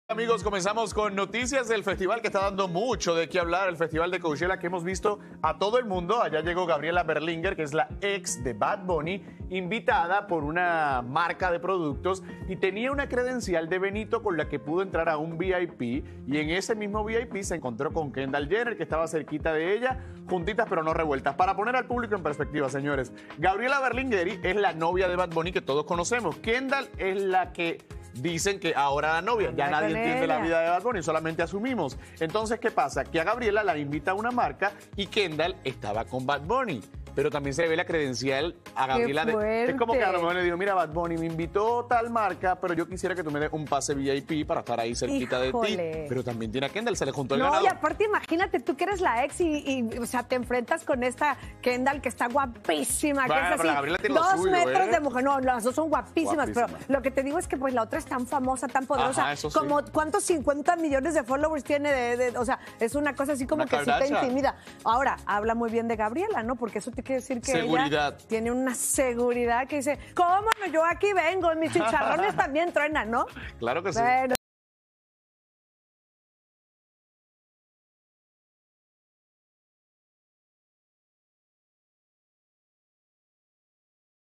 Amigos, comenzamos con noticias del festival que está dando mucho de qué hablar, el Festival de Coachella, que hemos visto a todo el mundo. Allá llegó Gabriela Berlinger, que es la ex de Bad Bunny, invitada por una marca de productos y tenía una credencial de Benito con la que pudo entrar a un VIP, y en ese mismo VIP se encontró con Kendall Jenner, que estaba cerquita de ella, juntitas pero no revueltas. Para poner al público en perspectiva, señores, Gabriela Berlinger es la novia de Bad Bunny que todos conocemos. Kendall es la que dicen que ahora la novia, ya nadie entiende la vida de Bad Bunny, solamente asumimos. Entonces, ¿qué pasa? Que a Gabriela la invita a una marca y Kendall estaba con Bad Bunny. Pero también se ve la credencial a Gabriela. Es como que a lo mejor le digo, mira, Bad Bunny me invitó tal marca, pero yo quisiera que tú me des un pase VIP para estar ahí cerquita de ti. Pero también tiene a Kendall, se le juntó el ganador. No, y aparte imagínate, tú que eres la ex o sea, te enfrentas con esta Kendall que está guapísima, bueno, que es así, Gabriela tiene 2 suyo, metros de mujer. No, las dos son guapísimas, pero lo que te digo es que pues la otra es tan famosa, tan poderosa. Ajá, eso sí. Como ¿cuántos 50 millones de followers tiene? O sea, es una cosa así como Una que sí te Kardashian. intimida. Ahora, habla muy bien de Gabriela, ¿no? Porque eso te quiere decir que ella tiene una seguridad que dice, ¿cómo no? Yo aquí vengo, mis chicharrones también truenan, ¿no? Claro que sí. Bueno.